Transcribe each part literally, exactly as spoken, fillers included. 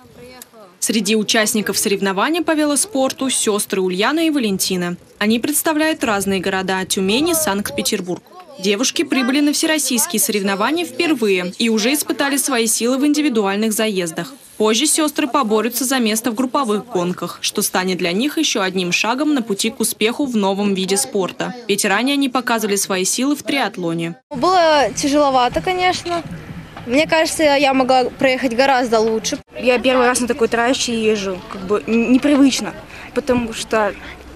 Среди участников соревнований по велоспорту сестры Ульяна и Валентина. Они представляют разные города – Тюмень и Санкт-Петербург. Девушки прибыли на всероссийские соревнования впервые и уже испытали свои силы в индивидуальных заездах. Позже сестры поборются за место в групповых гонках, что станет для них еще одним шагом на пути к успеху в новом виде спорта. Ведь ранее они показывали свои силы в триатлоне. Было тяжеловато, конечно. Мне кажется, я могла проехать гораздо лучше. Я первый раз на такой трассе езжу, как бы непривычно, потому что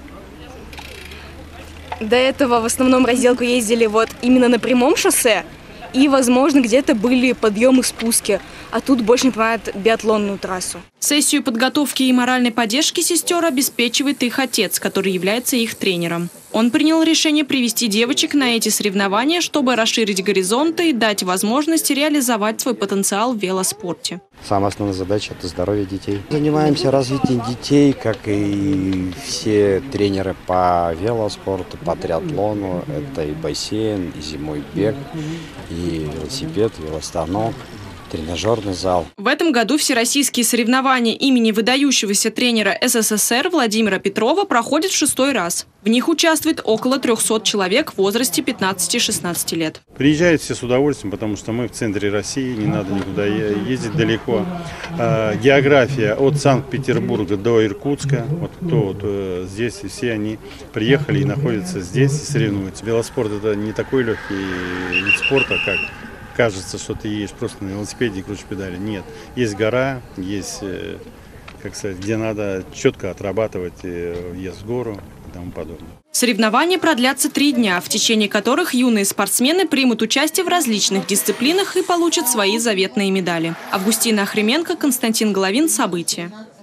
до этого в основном разделку ездили вот именно на прямом шоссе, и, возможно, где-то были подъемы, спуски, а тут больше напоминает биатлонную трассу. Сессию подготовки и моральной поддержки сестер обеспечивает их отец, который является их тренером. Он принял решение привести девочек на эти соревнования, чтобы расширить горизонты и дать возможность реализовать свой потенциал в велоспорте. Самая основная задача – это здоровье детей. Занимаемся развитием детей, как и все тренеры по велоспорту, по триатлону. Это и бассейн, и зимой бег, и велосипед, велостанок. Тренажерный зал. В этом году всероссийские соревнования имени выдающегося тренера СССР Владимира Петрова проходят в шестой раз. В них участвует около трёхсот человек в возрасте пятнадцати-шестнадцати лет. Приезжают все с удовольствием, потому что мы в центре России, не надо никуда ездить далеко. А, география от Санкт-Петербурга до Иркутска. Вот кто вот, здесь, все они приехали и находятся здесь и соревнуются. Велоспорт – это не такой легкий вид спорта, как кажется, что ты едешь просто на велосипеде и крутишь педали. Нет. Есть гора, есть, как сказать, где надо четко отрабатывать въезд в гору и тому подобное. Соревнования продлятся три дня, в течение которых юные спортсмены примут участие в различных дисциплинах и получат свои заветные медали. Августина Охременко, Константин Головин. События.